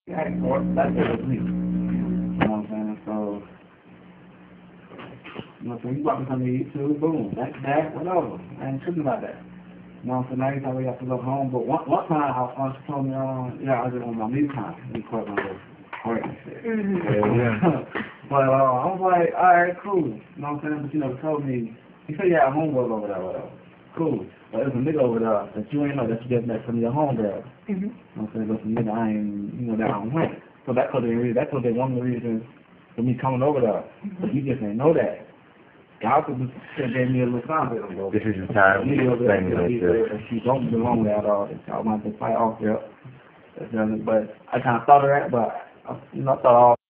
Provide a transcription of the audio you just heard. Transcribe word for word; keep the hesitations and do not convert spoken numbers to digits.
That's it, me. You know what I'm saying? So, you know, so you walking from me too, boom, that's that, whatever. I ain't tripping about that. You know what I'm saying? Now you thought we have to go home. But one, one time, I was told me, um, yeah, I was just on my me time. We caught my little heart and shit. Mm-hmm. Yeah. But uh, I was like, all right, cool. You know what I'm saying? But you know, told me, he said you had homework over there, whatever. Cool. But there's a nigga over there that you ain't know that you just met from your homegirl. Mm-hmm. You know what I'm saying? But some nigga I ain't, you know, that I don't want. So that could have been, that could have been one of the reasons for me coming over there. Mm-hmm. But you just didn't know that. Y'all could have gave me a little sign. This is the time to explain this. She don't belong there at all. I want to fight off there. But I kind of thought of that, but I, you know, I thought all